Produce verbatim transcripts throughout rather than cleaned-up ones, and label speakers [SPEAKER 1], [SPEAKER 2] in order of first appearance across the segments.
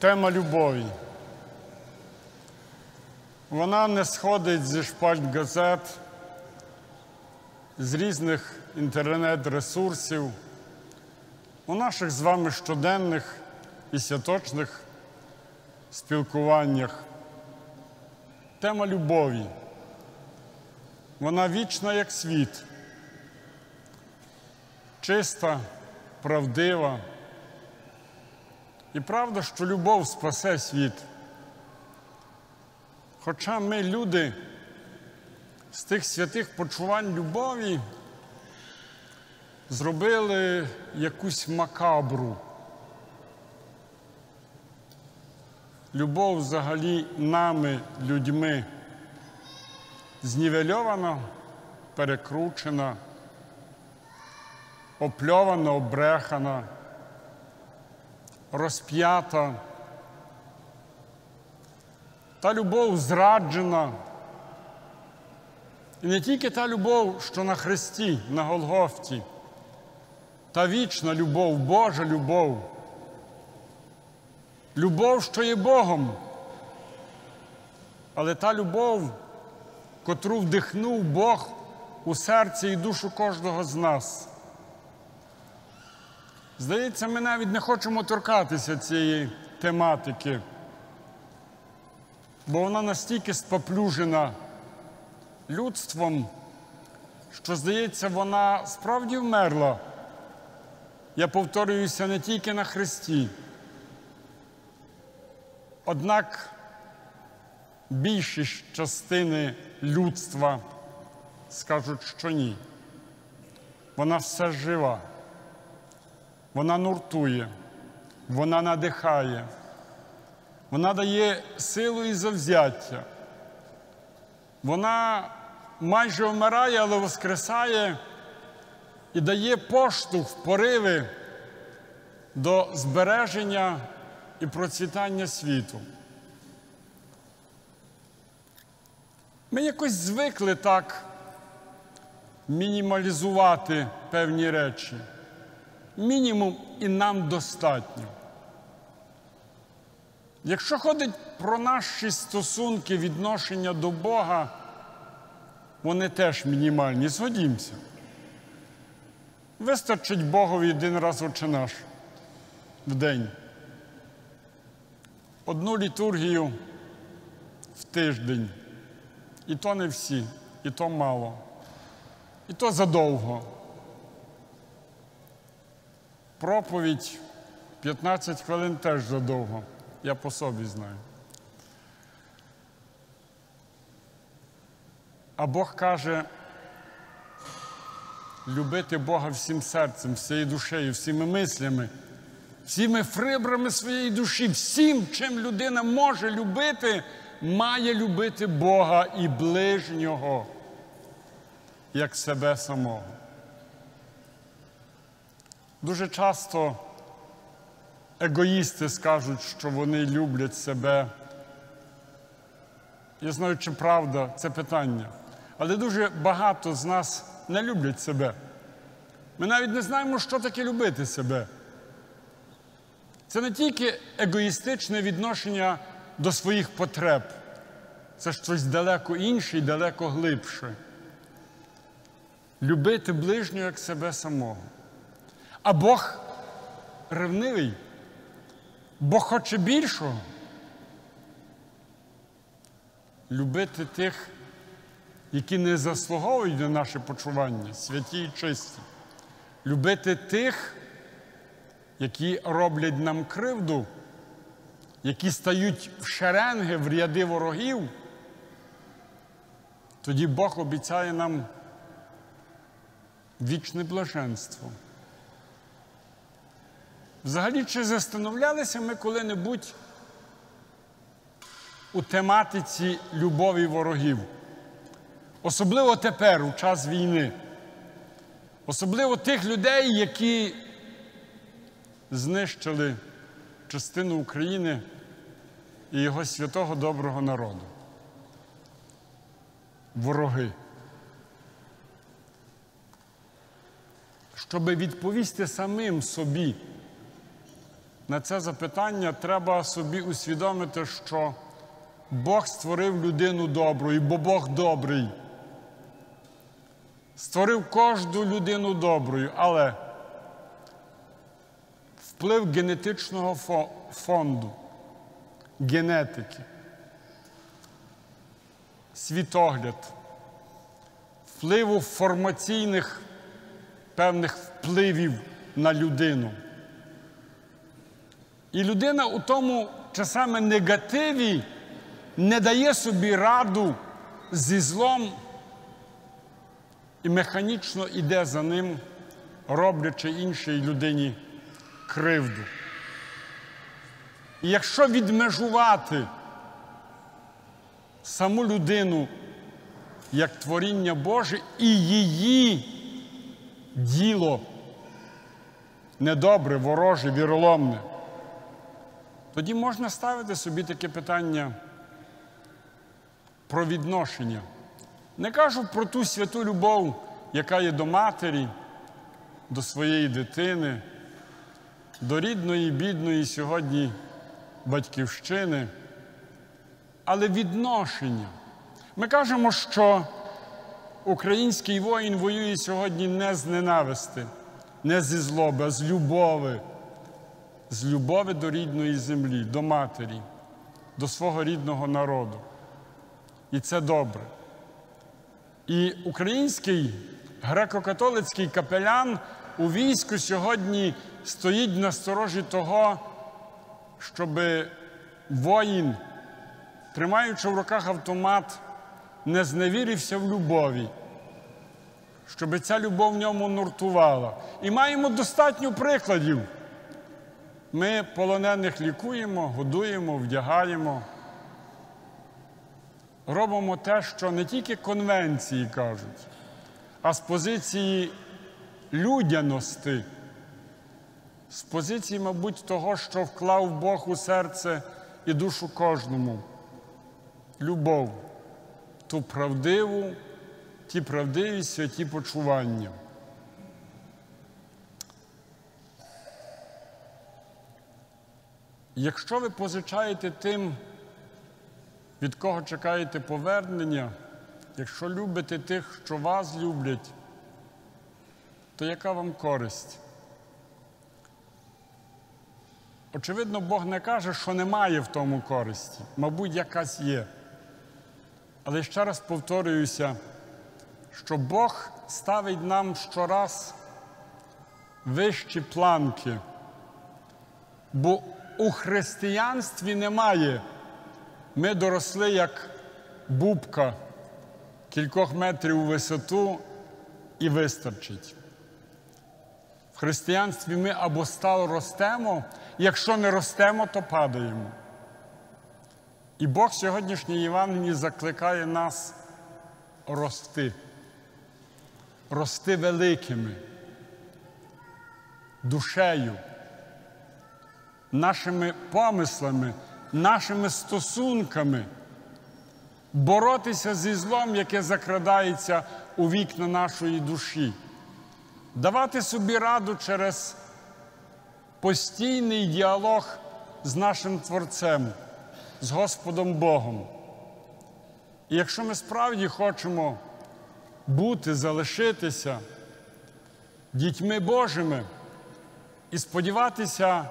[SPEAKER 1] Тема любові. Вона не сходить зі шпальт газет, з різних інтернет-ресурсів, у наших з вами щоденних і святочних спілкуваннях. Тема любові. Вона вічна, як світ. Чиста, правдива. І правда, що любов спасе світ. Хоча ми, люди, з тих святих почувань любові зробили якусь макабру. Любов взагалі нами, людьми, знівельована, перекручена, опльована, обрехана, розп'ята. Та любов зраджена. І не тільки та любов, що на хресті, на Голгофті, та вічна любов, Божа любов. Любов, що є Богом. Але та любов, котру вдихнув Бог у серці і душу кожного з нас. Здається, ми навіть не хочемо торкатися цієї тематики, бо вона настільки споплюжена людством, що, здається, вона справді вмерла. Я повторююся, не тільки на хресті. Однак більшість частини людства скажуть, що ні. Вона все жива. Вона нуртує, вона надихає, вона дає силу і завзяття. Вона майже вмирає, але воскресає і дає поштовх, пориви до збереження і процвітання світу. Ми якось звикли так мінімалізувати певні речі. Мінімум і нам достатньо. Якщо ходить про наші стосунки, відношення до Бога, вони теж мінімальні. Згодімося. Вистачить Богові один раз Отче наш в день. Одну літургію в тиждень. І то не всі, і то мало. І то задовго. Проповідь п'ятнадцять хвилин теж задовго. Я по собі знаю. А Бог каже, любити Бога всім серцем, всією душею, всіми мислями, всіми фибрами своєї душі, всім, чим людина може любити, має любити Бога і ближнього, як себе самого. Дуже часто егоїсти скажуть, що вони люблять себе. Я знаю, чи правда це питання. Але дуже багато з нас не люблять себе. Ми навіть не знаємо, що таке любити себе. Це не тільки егоїстичне відношення до своїх потреб. Це щось далеко інше і далеко глибше. Любити ближнього, як себе самого. А Бог ревнивий. Бог хоче більшого. Любити тих, які не заслуговують на наше почування, святі і чисті. Любити тих, які роблять нам кривду, які стають в шеренги, в ряди ворогів. Тоді Бог обіцяє нам вічне блаженство. Взагалі, чи застановлялися ми коли-небудь у тематиці любові ворогів? Особливо тепер, у час війни. Особливо тих людей, які знищили частину України і його святого доброго народу. Вороги. Щоб відповісти самим собі на це запитання треба собі усвідомити, що Бог створив людину доброю, бо Бог добрий. Створив кожну людину доброю, але вплив генетичного фонду, генетики, світогляд, впливу формаційних певних впливів на людину. І людина у тому часами негативі не дає собі раду зі злом і механічно йде за ним, роблячи іншій людині кривду. І якщо відмежувати саму людину як творіння Боже і її діло недобре, вороже, віроломне, тоді можна ставити собі таке питання про відношення. Не кажу про ту святу любов, яка є до матері, до своєї дитини, до рідної, бідної сьогодні батьківщини, але відношення. Ми кажемо, що український воїн воює сьогодні не з ненависти, не зі злоби, а з любові. З любові до рідної землі, до матері, до свого рідного народу. І це добре. І український греко-католицький капелян у війську сьогодні стоїть на сторожі того, щоб воїн, тримаючи в руках автомат, не зневірився в любові, щоб ця любов в ньому нуртувала. І маємо достатньо прикладів. Ми полонених лікуємо, годуємо, вдягаємо. Робимо те, що не тільки конвенції кажуть, а з позиції людяності, з позиції, мабуть, того, що вклав Бог у серце і душу кожному. Любов, ту правдиву, ті правдиві святі почування. Якщо ви позичаєте тим, від кого чекаєте повернення, якщо любите тих, що вас люблять, то яка вам користь? Очевидно, Бог не каже, що немає в тому користі. Мабуть, якась є. Але ще раз повторююся, що Бог ставить нам щораз вищі планки, бо у християнстві немає. Ми доросли як бубка кількох метрів у висоту і вистачить. В християнстві ми або стало ростемо, якщо не ростемо, то падаємо. І Бог сьогоднішній Євангелії закликає нас рости. Рости великими, душею, нашими помислами, нашими стосунками, боротися зі злом, яке закрадається у вікна нашої душі, давати собі раду через постійний діалог з нашим Творцем, з Господом Богом. І якщо ми справді хочемо бути, залишитися дітьми Божими і сподіватися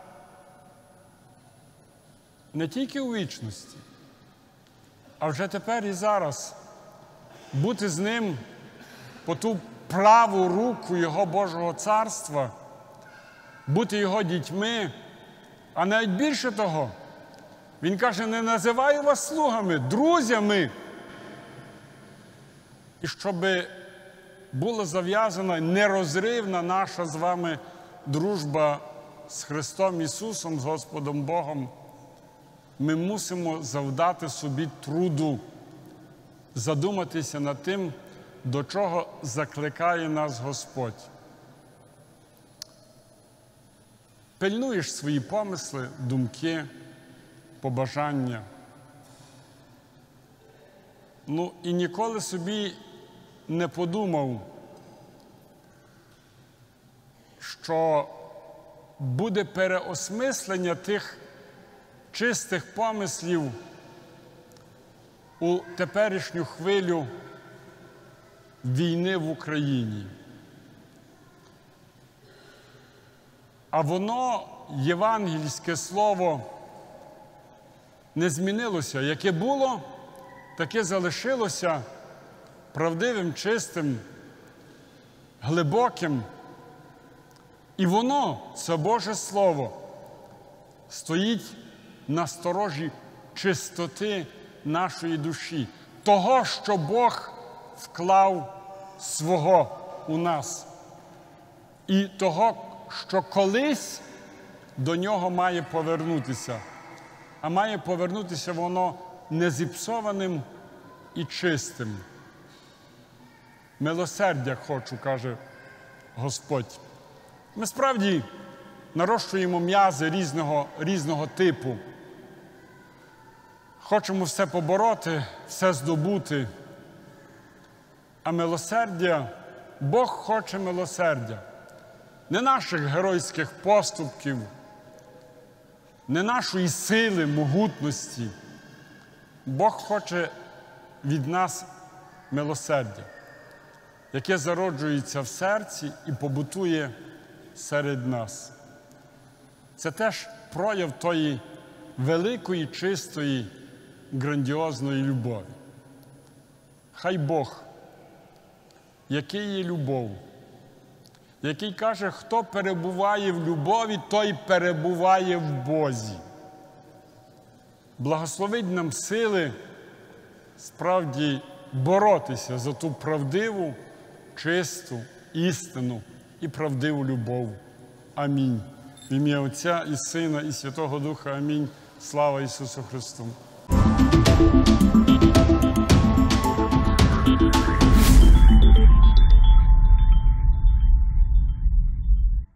[SPEAKER 1] не тільки у вічності, а вже тепер і зараз бути з Ним по ту праву руку Його Божого Царства, бути Його дітьми, а навіть більше того, Він каже, не називаю вас слугами, друзями. І щоб була зав'язана нерозривна наша з вами дружба з Христом Ісусом, з Господом Богом, ми мусимо завдати собі труду, задуматися над тим, до чого закликає нас Господь. Пильнуєш свої помисли, думки, побажання. Ну і ніколи собі не подумав, що буде переосмислення тих чистих помислів у теперішню хвилю війни в Україні. А воно, євангельське слово, не змінилося. Яке було, таке залишилося правдивим, чистим, глибоким. І воно, це Боже Слово, стоїть на сторожі чистоти нашої душі, того, що Бог вклав свого у нас, і того, що колись до нього має повернутися. А має повернутися воно незіпсованим і чистим. Милосердя хочу, каже Господь. Ми справді нарощуємо м'язи різного, різного типу. Хочемо все побороти, все здобути. А милосердя, Бог хоче милосердя. Не наших геройських поступків, не нашої сили, могутності. Бог хоче від нас милосердя, яке зароджується в серці і побутує серед нас. Це теж прояв тої великої, чистої, грандіозної любові. Хай Бог, який є любов, який каже, хто перебуває в любові, той перебуває в Бозі. Благословить нам сили справді боротися за ту правдиву, чисту, істину і правдиву любов. Амінь. В ім'я Отця і Сина, і Святого Духа. Амінь. Слава Ісусу Христу!